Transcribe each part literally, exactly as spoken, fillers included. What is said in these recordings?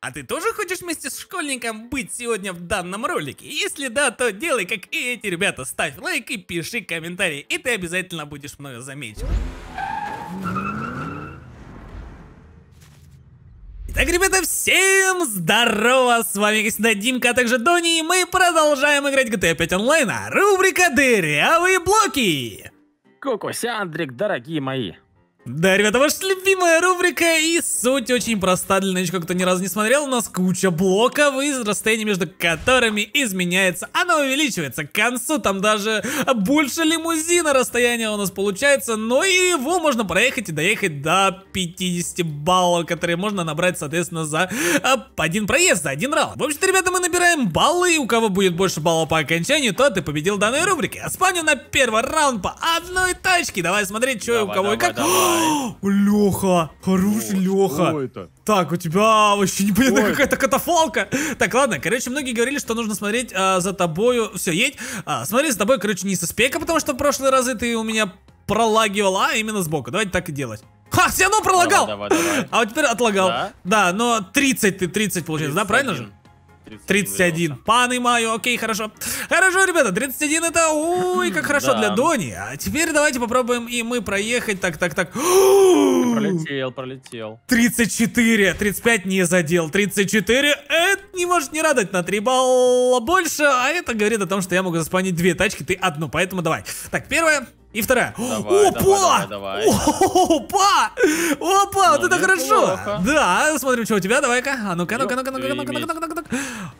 А ты тоже хочешь вместе с школьником быть сегодня в данном ролике? Если да, то делай как и эти ребята, ставь лайк и пиши комментарий, и ты обязательно будешь мною замечен. Итак, ребята, всем здорово, с вами как всегда Димка, а также Дони, и мы продолжаем играть джи ти эй пять онлайн, а рубрика «Дырявые блоки». Кокося, Андрик, дорогие мои. Да, ребята, ваша любимая рубрика, и суть очень проста для новичка, кто ни разу не смотрел. У нас куча блоков, и расстояние между которыми изменяется. Оно увеличивается к концу, там даже больше лимузина расстояние у нас получается. Но и его можно проехать и доехать до пятидесяти баллов, которые можно набрать, соответственно, за один проезд, за один раунд. В общем-то, ребята, мы набираем баллы, и у кого будет больше баллов по окончанию, тот и победил в данной рубрике. А спавню на первый раунд по одной тачке. Давай смотреть, что у кого и как. Леха, хороший Леха. Так, у тебя вообще непонятно какая-то катафалка. Так, ладно, короче, многие говорили, что нужно смотреть а, за тобою. Все, едь. А, смотри за тобой, короче, не со спека, потому что в прошлые разы ты у меня пролагивал, а именно сбоку. Давайте так и делать. Ха, все равно пролагал. Давай, давай, давай. А вот теперь отлагал. Да, да, но тридцать ты, тридцать получается, да, правильно же? тридцать один. Понимаю, окей, хорошо. Хорошо, ребята, тридцать один это, ой, как хорошо да. Для Дони. А теперь давайте попробуем и мы проехать. Так, так, так. Пролетел, пролетел. тридцать четыре, тридцать пять не задел. тридцать четыре, это не может не радовать, на три балла больше. А это говорит о том, что я могу заспанить две тачки, ты одну, поэтому давай. Так, первая. И вторая. Давай, Опа! Давай, давай, давай. Опа! Опа! Вот ну, это хорошо! Неплохо. Да, смотрим, что у тебя. Давай-ка. А ну-ка, ну-ка, ну-ка, ну-ка, ну-ка, ну-ка, ну-ка, ну-ка.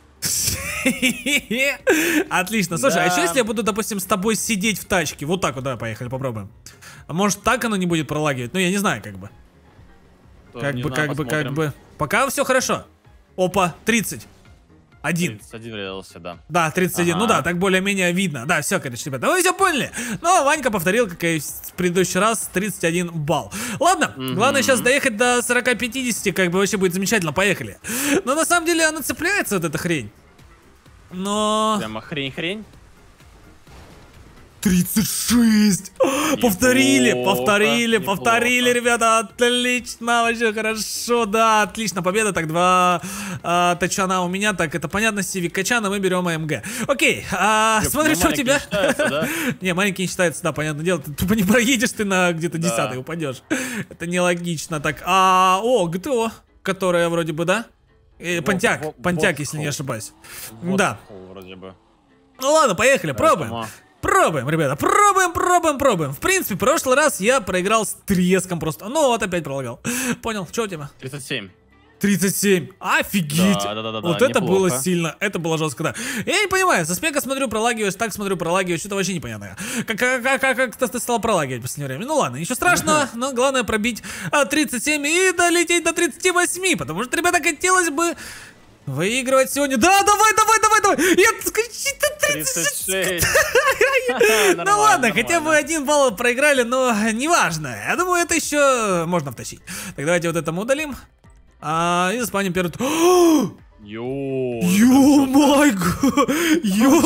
Отлично. Слушай, да. А что если я буду, допустим, с тобой сидеть в тачке? Вот так вот, давай, поехали, попробуем. А может так оно не будет пролагивать? Ну, я не знаю, как бы. Тоже как бы, знаю, как посмотрим. бы, как бы. Пока все хорошо. Опа, тридцать. Один. тридцать один врезался, да. Да, тридцать один. Ага. Ну да, так более-менее видно. Да, все, короче, ребята, вы все поняли. Но Ванька повторил, как и в предыдущий раз, тридцать один балл. Ладно, mm-hmm. главное сейчас доехать до сорока пятидесяти, как бы вообще будет замечательно, поехали. Но на самом деле она цепляется, вот эта хрень. Но... Прямо хрень-хрень. тридцать шесть! Неплохо, повторили, повторили, неплохо. повторили, ребята, отлично, вообще хорошо, да, отлично, победа, так, два а, тачана у меня, так, это понятно, Сивик Качана, мы берем АМГ. Окей, а, Ёп, смотри, что у тебя. Не, да? Не, маленький не считается, да, понятное дело, ты тупо не проедешь, ты на где-то да. десятый упадешь, это нелогично, так, а, о, гэ тэ о, которая вроде бы, да? Э, Понтяк, вот, Понтяк, вот, если вот. не ошибаюсь, вот, да. Вроде бы. Ну ладно, поехали, пробуем. Поэтому... Пробуем, ребята, пробуем, пробуем, пробуем. В принципе, в прошлый раз я проиграл с треском просто. Ну вот, опять пролагал. Понял, что у тебя? тридцать семь. тридцать семь. Офигеть. Да, да, да, да, вот да, это неплохо. было сильно, это было жестко, да. Я не понимаю, со спека смотрю, пролагиваешь, так смотрю, пролагиваешь, что-то вообще непонятно. Как, как, как, как, как ты стал пролагивать в последнее время? Ну ладно, ничего страшного, но главное пробить тридцать семь и долететь до тридцати восьми, потому что, ребята, хотелось бы... выигрывать сегодня. Да, давай, давай, давай, давай. Я тридцать шесть. Ну ладно, хотя бы один балл проиграли, но неважно. Я думаю, это еще можно втащить. Так, давайте вот это мы удалим. А, и заспаним первый. Йоу. Йоу, май гад. Йоу.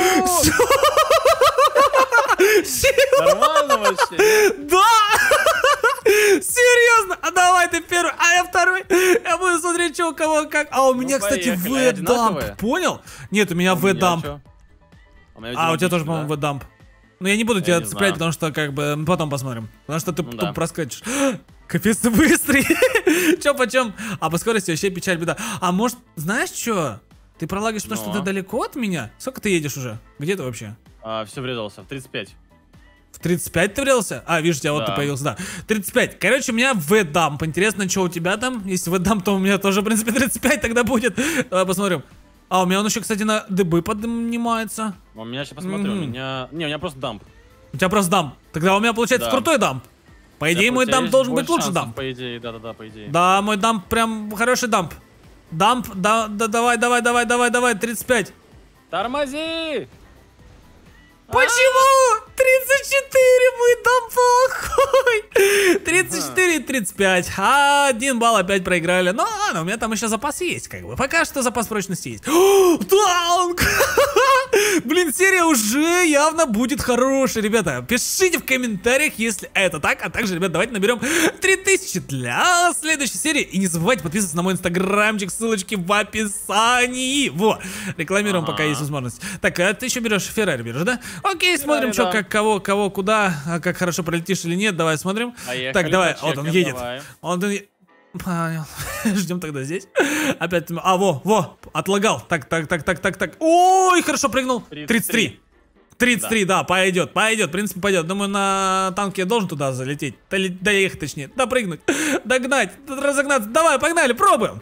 Нормально вообще? Да! Серьезно? А давай ты первый, а я второй. Я буду смотреть, что у кого как. А у меня, ну, кстати, V-дамп. Понял? Нет, у меня V-дамп. А, у тебя тоже, по-моему, V-дамп. Но я не буду тебя цеплять, потому что, как бы, потом посмотрим. Потому что ты тупо проскочишь. Капец, ты быстрый. Че почем? А по скорости вообще печаль, беда. А может, знаешь что? Ты пролагаешь, потому что ты далеко от меня? Сколько ты едешь уже? Где ты вообще? А, все врезался, в тридцать пять. В тридцать пять ты врезался? А, вижу тебя, вот да. Ты появился, да. тридцать пять. Короче, у меня V-дамп. Интересно, что у тебя там? Если V-дамп, то у меня тоже, в принципе, тридцать пять тогда будет. Давай посмотрим. А, у меня он еще, кстати, на дыбы поднимается. У меня сейчас посмотрю, mm-hmm. у меня... Не, у меня просто дамп. У тебя просто дамп. Тогда у меня, получается, да. крутой дамп. По идее, мой дамп должен быть лучше дамп. По идее, да-да-да, по идее. Да, мой дамп прям хороший дамп. Дамп, да, да, давай, давай, давай, давай, давай, тридцать пять. Тормози! Почему? тридцать четыре, мой дамп плохой. тридцать четыре и тридцать пять. А, один балл опять проиграли. Ну ладно, у меня там еще запас есть, как бы. Пока что запас прочности есть. Танк! Блин, серия уже явно будет хорошая, ребята. Пишите в комментариях, если это так. А также, ребят, давайте наберем три тысячи для следующей серии. И не забывайте подписываться на мой инстаграмчик, ссылочки в описании. Во, рекламируем, ага. Пока есть возможность. Так, а ты еще берешь Феррари, берешь, да? Окей, смотрим, что, как, кого, кого, куда, как хорошо пролетишь или нет. Давай смотрим. Поехали, так, давай, почекаем, вот он едет. давай. Он... Понял. Ждем тогда здесь. Опять. А, во, во, отлагал. Так, так, так, так, так, так. Ой, хорошо прыгнул. тридцать три. тридцать три, да, да пойдет, пойдет. В принципе, пойдет. Думаю, на танке я должен туда залететь. Доехать, точнее. Допрыгнуть. Догнать. Разогнаться. Давай, погнали, пробуем.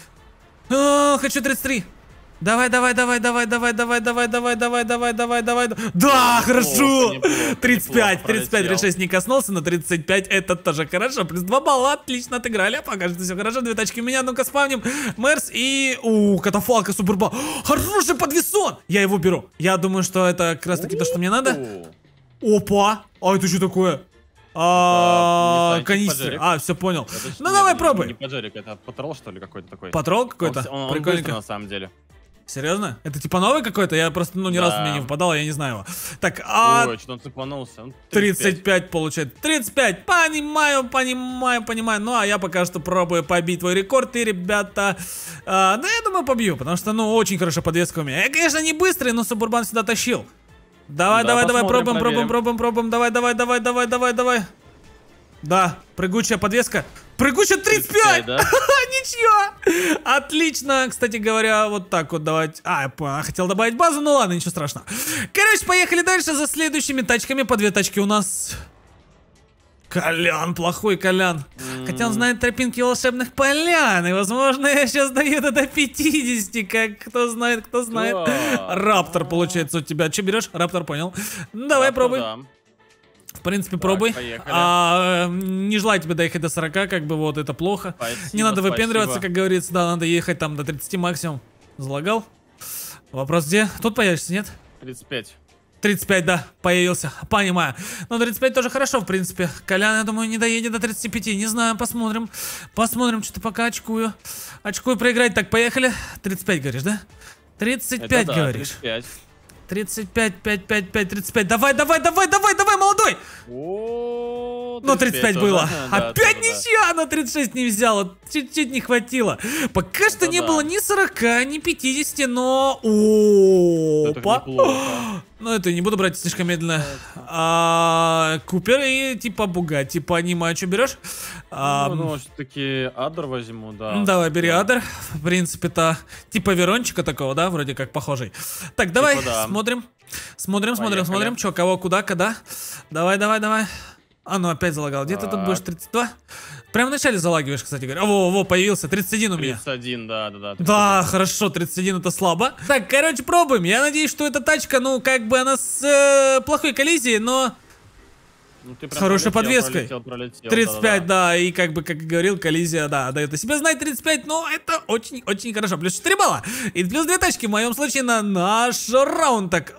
О, хочу тридцать три. Давай, давай, давай, давай, давай, давай, давай, давай, давай, давай, давай, давай. Да, хорошо. тридцать пять, тридцать пять, тридцать шесть не коснулся, но тридцать пять это тоже хорошо. Плюс два балла, отлично отыграли. Пока что все хорошо. Две тачки у меня. Ну-ка спавним. Мерс и... У, катафалка, супербал. Хороший подвесон. Я его беру. Я думаю, что это как раз таки то, что мне надо. Опа. А это что такое? А, канистры. А, все понял. Ну давай пробуй. Не поджарик, это патрол что ли какой-то такой? Патрол какой-то? Прикольно на самом деле. Серьезно? Это типа новый какой-то? Я просто, ну, ни да. разу мне не выпадал, я не знаю его. Так, а... Ой, что он цепанулся. тридцать пять получает. тридцать пять, понимаю, понимаю, понимаю. Ну, а я пока что пробую побить твой рекорд, и, ребята... А, да, я думаю, побью, потому что, ну, очень хорошая подвеска у меня. Я, конечно, не быстрый, но Субурбан всегда тащил. Давай, да, давай, давай, пробуем, пробуем, пробуем, пробуем. Давай, давай, давай, давай, давай, давай. Да, прыгучая подвеска. Прыгучая тридцать пять! Да? Ничего! Отлично! Кстати говоря, вот так вот давать. А, я понял, хотел добавить базу, ну ладно, ничего страшного. Короче, поехали дальше за следующими тачками. По две тачки у нас. Колян, плохой Колян. Mm. Хотя он знает тропинки волшебных полян. И, возможно, я сейчас доеду до пятидесяти. Как кто знает, кто знает. Oh. Раптор, получается, у тебя. Че берешь? Раптор, понял. Ну, давай, Раптор, пробуй. Да. В принципе, так, пробуй. А, не желаю тебе доехать до сорока, как бы вот это плохо. Спасибо, не надо выпендриваться, спасибо. Как говорится, да, надо ехать там до тридцати максимум. Залагал. Вопрос где? Тут появишься, нет? тридцать пять. тридцать пять, да, появился, понимаю. Но тридцать пять тоже хорошо, в принципе. Колян, я думаю, не доедет до тридцати пяти, не знаю, посмотрим. Посмотрим, что-то пока очкую. Очкую проиграть, так, поехали. тридцать пять, говоришь, да? тридцать пять, это говоришь. Да, тридцать пять. тридцать пять, пять, пять, пять, тридцать пять. Давай, давай, давай, давай, давай, молодой! О, ну, тридцать пять было. Да, опять да, ничья, но тридцать шесть не взяла. Чуть-чуть не хватило. Пока что не да. было ни сорока, ни пятидесяти, но... Опа! Ну, это не буду брать слишком медленно. А, Купер и типа Бугатти, понимаю, что берешь? А, ну, ну все-таки Адер возьму, да. Давай, бери да. Адер. В принципе-то типа Верончика такого, да, вроде как похожий. Так, давай, типа, да. смотрим. Смотрим, смотрим, Поехали. смотрим. Че, кого, куда, когда. Давай, давай, давай. А, ну опять залагал. Где так. ты тут будешь? тридцать два? Прямо в начале залагиваешь, кстати говоря. Во, во, появился. тридцать один у меня. тридцать один, да, да, да. тридцать один. Да, хорошо, тридцать один это слабо. Так, короче, пробуем. Я надеюсь, что эта тачка, ну, как бы она с э, плохой коллизией, но... Ну, ты с хорошей пролетел, подвеской. Пролетел, пролетел, тридцать пять, да, да, да, и как бы, как говорил, коллизия, да, дает о себе знать тридцать пять, но это очень-очень хорошо. Плюс четыре балла. И плюс две тачки, в моем случае, на наш раунд. Так...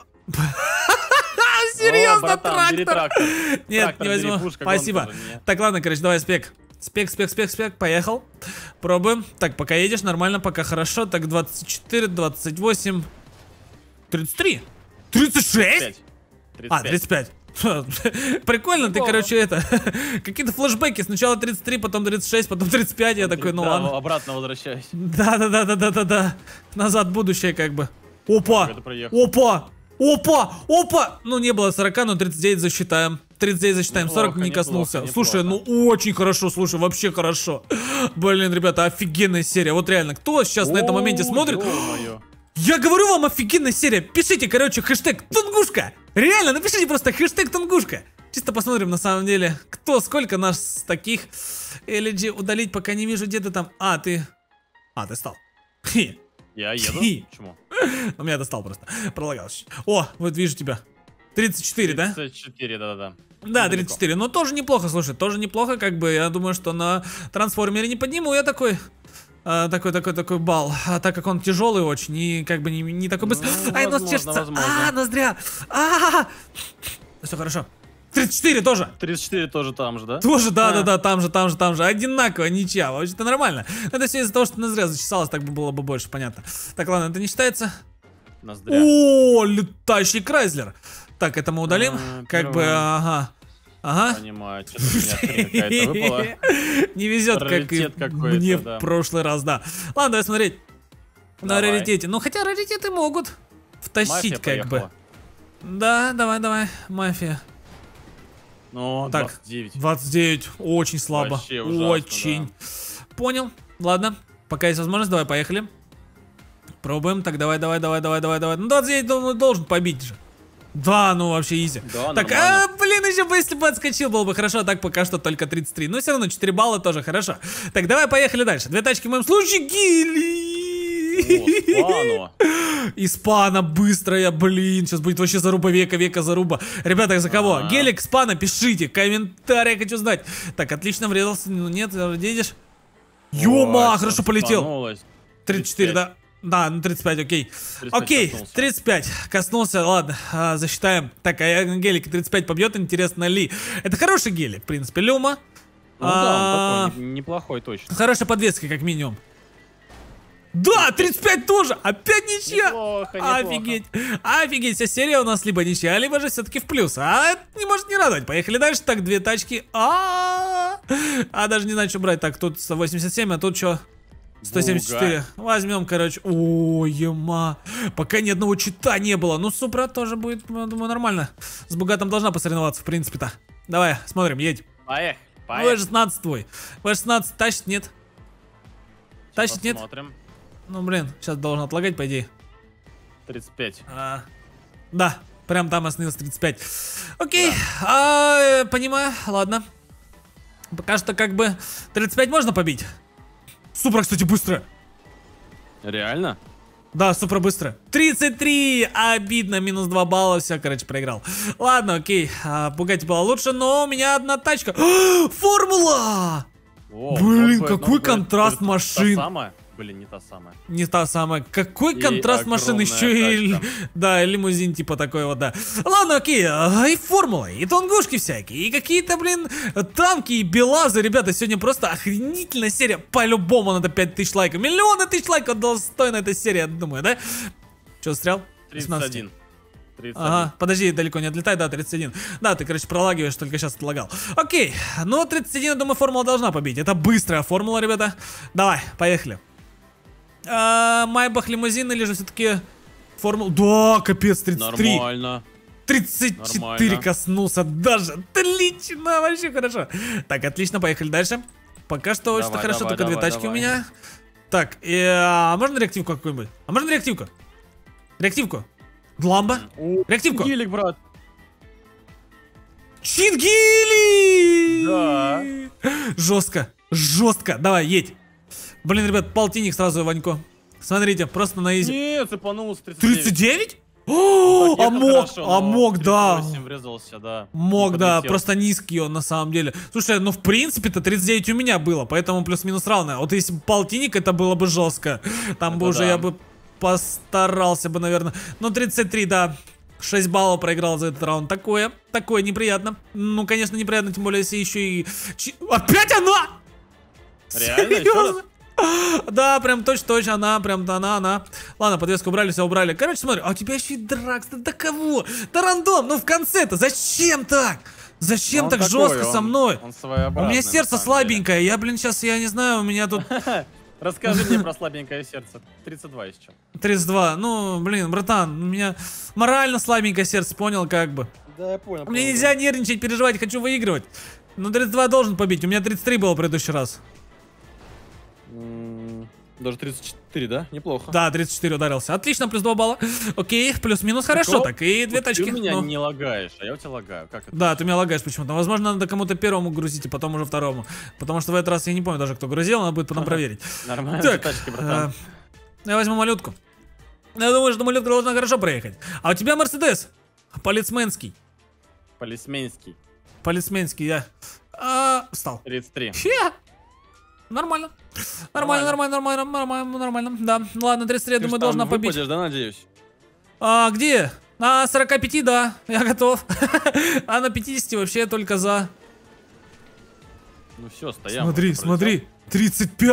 Серьезно, трактор? Нет, не возьму. Спасибо. Так, ладно, короче, давай спек. Спек, спек, спек, спек, поехал. Пробуем. Так, пока едешь, нормально, пока хорошо. Так, двадцать четыре, двадцать восемь, тридцать три, тридцать шесть? А, тридцать пять. Прикольно, ты, короче, это... Какие-то флешбеки. Сначала тридцать три, потом тридцать шесть, потом тридцать пять. Я такой, ну ладно. Обратно возвращаюсь. Да-да-да-да-да-да-да. Назад будущее, как бы. Опа! Опа! Опа! Опа! Ну, не было сорока, но тридцать девять засчитаем. тридцать девять засчитаем, сорок не коснулся. Неплохо, слушай, неплохо. ну очень хорошо, слушай, вообще хорошо. Блин, ребята, офигенная серия. Вот реально, кто сейчас на этом моменте смотрит? Я говорю вам, офигенная серия. Пишите, короче, хэштег Тунгушка. Реально, напишите просто хэштег Тунгушка. Чисто посмотрим, на самом деле, кто, сколько нас таких. эл джи удалить, пока не вижу, где ты там. А, ты... А, ты стал. Я еду? Почему? У меня достал просто. Пролагал чуть. О, вот вижу тебя. тридцать четыре, да? тридцать четыре, да-да-да. Да, тридцать четыре. Но тоже неплохо, слушай, тоже неплохо, как бы. Я думаю, что на трансформере не подниму я такой... А, такой, такой, такой балл. А так как он тяжелый очень и как бы не, не такой быстрый. Ну, Ай, нос чешется. А, ноздря. А, все хорошо. тридцать четыре тоже. тридцать четыре тоже там же, да? Тоже, да, а. да, да, там же, там же, там же. Одинаково, ничья. Вообще-то нормально. Это все из-за того, что ноздря зачесалась, так бы было бы больше, понятно. Так, ладно, это не считается. Ноздря. О, летающий Крайзлер. Так, это мы удалим. А, Как бы, первое. ага. Ага. Понимаю, что-то у меня хрень какая-то выпала. Не везет, как и Раритет какой-то, мне да. в прошлый раз, да. Ладно, давай смотреть. На Давай. раритете. Ну, хотя раритеты могут втащить, Мафия как бы. поехала. Да, давай, давай, мафия. Ну, Так, двадцать девять. двадцать девять, очень слабо. Вообще ужасно, Очень. Понял. Ладно, пока есть возможность, давай, поехали. Пробуем. Так, давай, давай, давай, давай, давай, давай. Ну, двадцать девять думаю, должен побить же. Да, ну вообще изи. Да, так, а, блин, еще бы, если бы отскочил, было бы хорошо. Так, пока что только тридцать три. Но все равно четыре балла тоже хорошо. Так, давай, поехали дальше. Две тачки в моем случае. Гили. О, Испана быстрая, блин. Сейчас будет вообще заруба века, века заруба. Ребята, за кого? А-а-а. Гелик, Спана, пишите. Комментарий хочу знать. Так, отлично, врезался. Ну нет, видишь? Ёма, хорошо полетел. тридцать четыре, да? Да, ну тридцать пять, окей. Окей, коснулся. тридцать пять. Коснулся, ладно, а, засчитаем. Так, а гелик тридцать пять побьет, интересно ли? Это хороший гелик, в принципе, Люма. Ну да, он такой неплохой точно. Хорошая подвеска, как минимум. Да, тридцать пять тоже! Опять ничья! Неплохо, неплохо. Офигеть! Офигеть, вся серия у нас либо ничья, либо же все-таки в плюс. А это не может не радовать. Поехали дальше. Так, две тачки. А, а даже не знаю, что брать. Так, тут восемьдесят семь, а тут что? сто семьдесят четыре. Возьмем, короче. Ой, ема. Пока ни одного чита не было. Ну, Супра тоже будет, я думаю, нормально. С Бугатом должна посоревноваться, в принципе-то. Давай, смотрим, едь. Поехали, вэ поехали. шестнадцать твой. вэ шестнадцать тащит, нет? Тащит, нет? Посмотрим. Ну, блин, сейчас должен отлагать, по идее. тридцать пять. А, да, прям там остановился тридцать пять. Окей, да. а, э, понимаю, ладно. Пока что как бы тридцать пять можно побить. Супра, кстати, быстро. Реально? Да, супер быстро. тридцать три! Обидно, минус два балла, все, короче, проиграл. Ладно, окей, а, Бугатти была лучше, но у меня одна тачка. Формула! О, Блин, какой, какой ну, контраст та машин. самая? Блин, не та самая. Не та самая. Какой И контраст машин, еще и, да, лимузин типа такой вот, да. Ладно, окей, а, и формулы, и тунгушки всякие, и какие-то, блин, танки и белазы. Ребята, сегодня просто охренительная серия. По-любому надо пять тысяч лайков. Миллионы тысяч лайков достойна эта серия, я думаю, да? Че, застрял? тридцать один. тридцать один. Ага, подожди, далеко не отлетай, да, тридцать один. Да, ты, короче, пролагиваешь, только сейчас отлагал. Окей, ну тридцать один, я думаю, формула должна побить. Это быстрая формула, ребята. Давай, поехали. А, Майбах лимузин или же все-таки формула? Да, капец, тридцать три. Нормально. тридцать четыре Нормально. Коснулся даже. Отлично, вообще хорошо. Так, отлично, поехали дальше. Пока что очень Давай, хорошо, давай, только две давай, тачки давай. у меня. Так, и, а можно реактивку какую-нибудь? А можно реактивку? Реактивку. Ламба. О, Реактивку. Гелик, брат. Чингили! Да. Жестко, жестко. Давай, едь. Блин, ребят, полтинник сразу Ванько. Смотрите, просто на изи. Нет, цепанулся тридцать девять. тридцать девять? О, Так, а ехал мог, хорошо, а но мог, да. тридцать восемь врезался, да. Мог, Не да, подлетел. просто низкий он на самом деле. Слушай, ну в принципе-то тридцать девять у меня было, поэтому плюс-минус равно. Вот если бы полтинник, это было бы жестко. Там Это бы уже да. я бы постарался бы, наверное. Ну тридцать три, да. шесть баллов проиграл за этот раунд. Такое, такое неприятно. Ну, конечно, неприятно, тем более, если еще и... Чи- Опять она! Реально? Еще Серьезно? раз? Да, прям точно-точно, она, прям она, она. Ладно, подвеску убрали, все убрали. Короче, смотри, а у тебя еще и дракс, да до кого? Да рандом, ну в конце-то, зачем так? Зачем Он так такой, жестко он- со мной? он У своеобразный, меня на сердце самом слабенькое, я, блин, сейчас, я не знаю, у меня тут деле. Расскажи мне про слабенькое сердце. тридцать два еще. тридцать два. Ну, блин, братан, у меня морально слабенькое сердце, понял, как бы. Да, я понял. Мне нельзя нервничать, переживать, хочу выигрывать. Ну, тридцать два должен побить, у меня тридцать три было в предыдущий раз. Даже тридцать четыре, да? Неплохо. Да, тридцать четыре ударился. Отлично, плюс два балла. Окей, плюс-минус, хорошо, Прикол? так, и две Вот тачки. Ты у меня ну. не лагаешь, а я у тебя лагаю. Как это? Да, ты меня лагаешь почему-то. Возможно, надо кому-то первому грузить, и потом уже второму. Потому что в этот раз я не помню даже, кто грузил, надо будет потом проверить. Нормально, Так, тачки, братан. э, я возьму малютку. Я думаю, что малютка должна хорошо проехать. А у тебя Мерседес. Полицменский. Полисменский. Полицменский, я. А, встал. тридцать три. Фе. Нормально. Нормально, нормально, нормально, нормально, нормально. Да, ладно, тридцать три, я Ты ж думаю, там должна побить. выпадешь, да, надеюсь? А где? На сорока пяти, да, я готов. А на пятидесяти вообще только за. Ну все, стоям. Смотри, уже смотри, тридцать пять.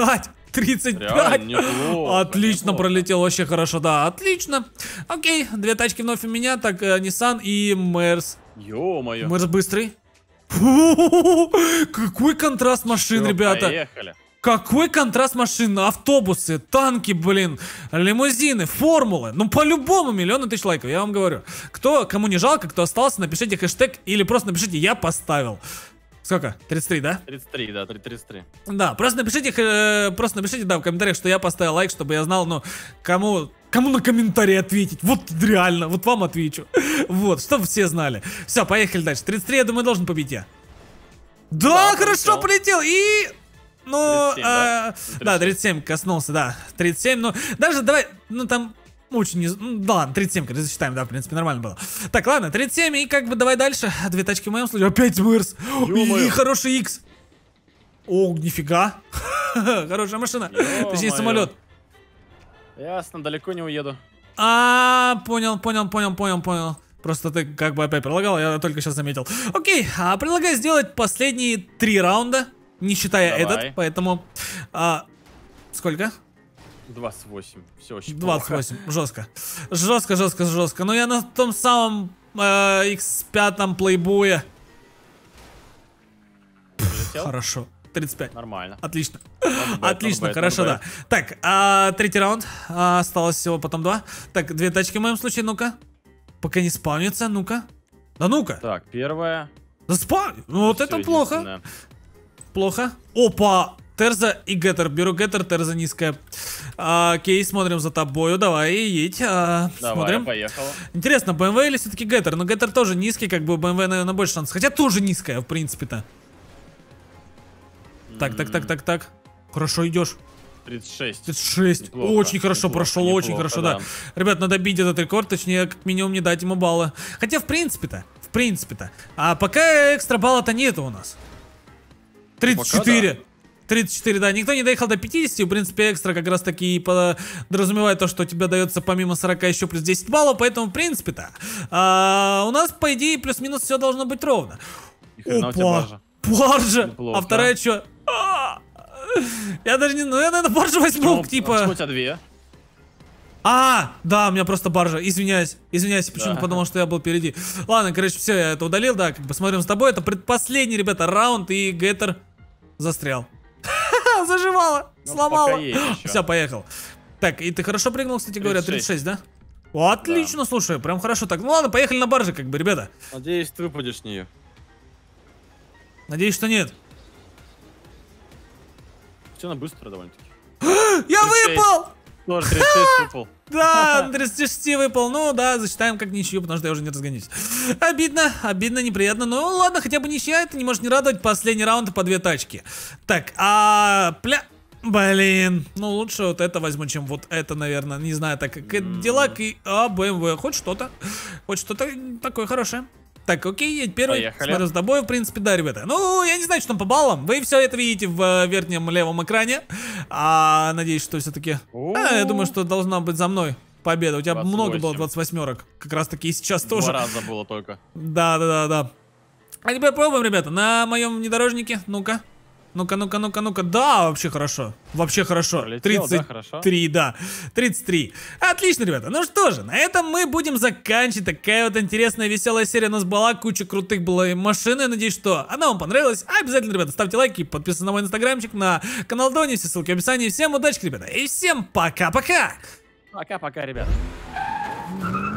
тридцать пять. Реально неплохо, Отлично неплохо. пролетел, вообще хорошо, да, отлично. Окей, две тачки вновь у меня, так, э, Nissan и Мерс. Ё-моё. Мерс быстрый. Фу, какой контраст машин, Всё, ребята. Поехали. Какой контраст машин, автобусы, танки, блин, лимузины, формулы. Ну, по-любому миллионы тысяч лайков, я вам говорю. Кто, кому не жалко, кто остался, напишите хэштег или просто напишите «я поставил». Сколько? тридцать три, да? тридцать три, да, тридцать три. Да, просто напишите, э, просто напишите, да, в комментариях, что я поставил лайк, чтобы я знал, ну, кому, кому на комментарии ответить. Вот реально, вот вам отвечу. Вот, чтобы все знали. Все, поехали дальше. тридцать три, я думаю, должен побить я. Да, Да, хорошо полетел. полетел. И... Ну, тридцать семь, да? э, да, тридцать семь коснулся, да. тридцать семь, ну, даже давай, ну, там... Очень не... Ну, да ладно, тридцать семь, короче, засчитаем, да, в принципе, нормально было. Так, ладно, тридцать семь, и как бы давай дальше. Две тачки в моем случае. Опять Мерс. И хороший X. О, нифига. Хорошая машина. Точнее, Ё-моё. самолет. Ясно, далеко не уеду. А, понял, понял, понял, понял, понял. Просто ты как бы опять предлагал, я только сейчас заметил. Окей, а предлагаю сделать последние три раунда, не считая Давай. этот, поэтому... А, сколько? двадцать восемь. Все очень двадцать плохо. восемь, жестко. Жестко, жестко, жестко. Но я на том самом э, икс пять плейбое. Прилетел? Хорошо. тридцать пять. Нормально. Отлично. Not bad, Отлично, not bad, хорошо, not да. Так, а, третий раунд. А, осталось всего потом два. Так, две тачки в моем случае, ну-ка. Пока не спавнится, ну-ка. Да ну-ка. Так, первая. Да спавни. Ну вот Всё, это плохо. единственное. Плохо. Опа. Терза и Геттер. Беру Геттер, Терза низкая. А, окей, смотрим за тобою. Давай, едь. А, Давай, смотрим. поехал. Интересно, бэ эм вэ или все-таки Геттер? Но Геттер тоже низкий, как бы у бэ эм вэ, наверное, больше шансов. Хотя тоже низкая, в принципе-то. Так, так, так, так, так. Хорошо идешь. тридцать шесть. тридцать шесть. Неплохо, Очень хорошо неплохо, прошел, очень неплохо, хорошо, да. да. Ребят, надо бить этот рекорд, точнее, как минимум не дать ему баллы. Хотя, в принципе-то, в принципе-то. А пока экстра балла-то нету у нас. тридцать четыре. Пока тридцать четыре, да. Никто не доехал до пятидесяти. В принципе, экстра как раз таки и подразумевает то, что у тебя дается помимо сорока еще плюс десять баллов. Поэтому, в принципе-то, а, у нас, по идее, плюс-минус все должно быть ровно. Ни хрена у тебя Опа. баржа. Баржа. Неплохо. А вторая что? Я даже не... Ну, я, наверное, баржу возьму, Почему- типа... почему у тебя две? А, да, у меня просто баржа. Извиняюсь. Извиняюсь, почему Да. подумал, что я был впереди. Ладно, короче, все, я это удалил, да, как бы смотрим с тобой. Это предпоследний, ребята, раунд, и Геттер застрял. Заживало, Ну, сломало. пока есть еще. Все, поехал. Так, и ты хорошо прыгнул, кстати говоря, тридцать шесть, да? О, отлично, слушай, прям хорошо. Так, ну ладно, поехали на барже, как бы, ребята. Надеюсь, ты выпадешь с нее. Надеюсь, что нет. Все, она быстро довольно-таки. Я тридцать шесть. выпал! Тоже тридцать шесть выпал. Да, на тридцать шесть выпал. Ну да, засчитаем как ничью, потому что я уже не разгонюсь. Обидно, обидно, неприятно. Ну ладно, хотя бы ничья, это не может не радовать. Последний раунд по две тачки. Так, а... Пля... Блин, ну лучше вот это возьму, чем вот это, наверное. Не знаю, так, Кадиллак и а, бэ эм вэ. Хоть что-то, хоть что-то такое хорошее. Так, окей, я первый. Поехали. Смотрю с тобой, в принципе, да, ребята. Ну, я не знаю, что там по баллам. Вы все это видите в э, верхнем левом экране. А, надеюсь, что все-таки... А, я думаю, что должна быть за мной победа. У тебя двадцать много было восемь. двадцать восьмерок. Как раз таки и сейчас Два тоже. раза было только. Да, да, да, да. А теперь пробуем, ребята, на моем внедорожнике. Ну-ка. Ну-ка, ну-ка, ну-ка, ну-ка. Да, вообще хорошо. Вообще хорошо. Пролетел, да, тридцать три, да. тридцать три. Отлично, ребята. Ну что же, на этом мы будем заканчивать. Такая вот интересная, веселая серия у нас была. Куча крутых было машин. Я надеюсь, что она вам понравилась. Обязательно, ребята, ставьте лайки, подписывайтесь на мой инстаграмчик, на канал Дони. Все ссылки в описании. Всем удачи, ребята. И всем пока-пока. Пока-пока, ребят.